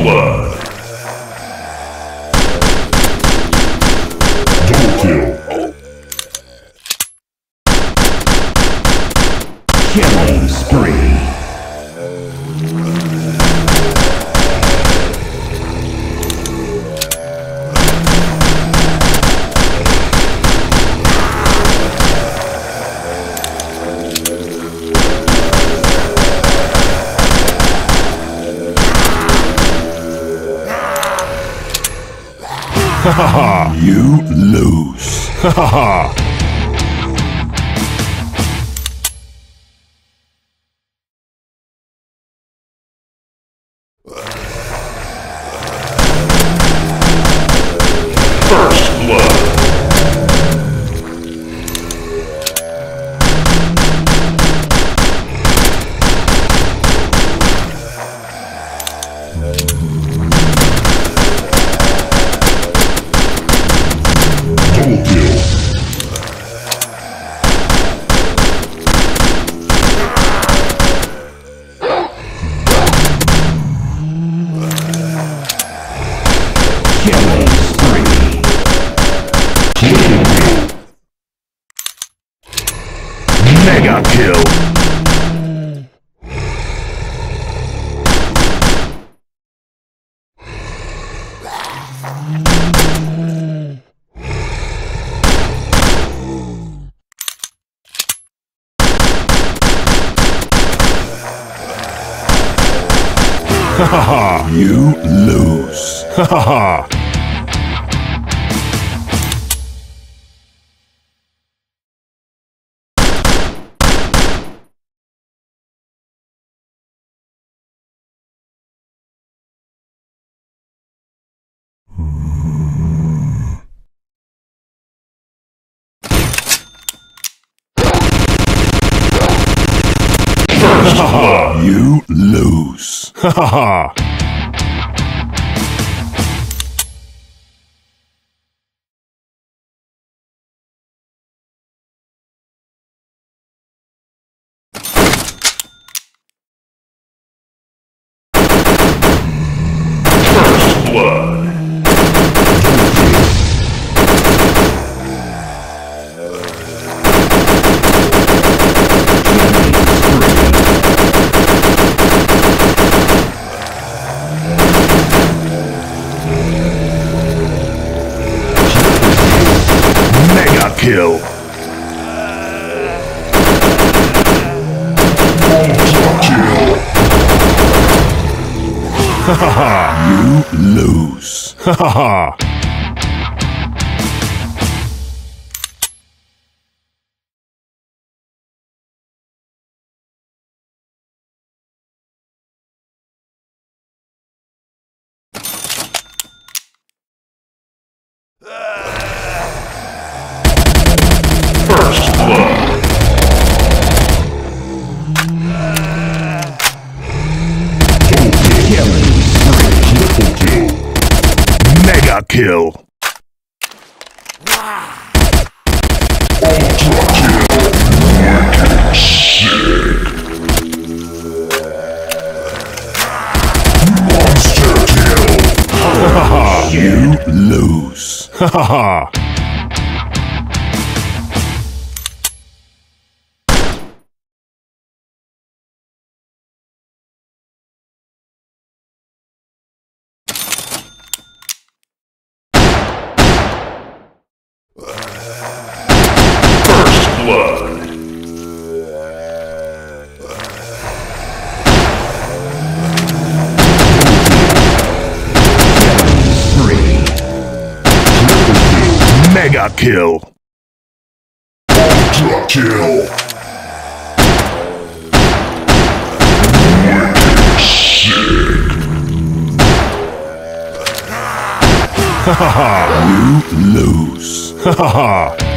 blood. Double kill. Killing spree. You lose. First blood. Double kill. Killing spree. Triple kill. Mega kill. You lose. First blood. You lose. First blood. Mega kill. Ultra kill. You lose. First blood. Killing spree. Triple kill. Mega kill. Ultra kill. Wicked sick. Monster kill. You lose. First blood. Spree. Mega kill. Ultra kill. Wicked sick. You lose.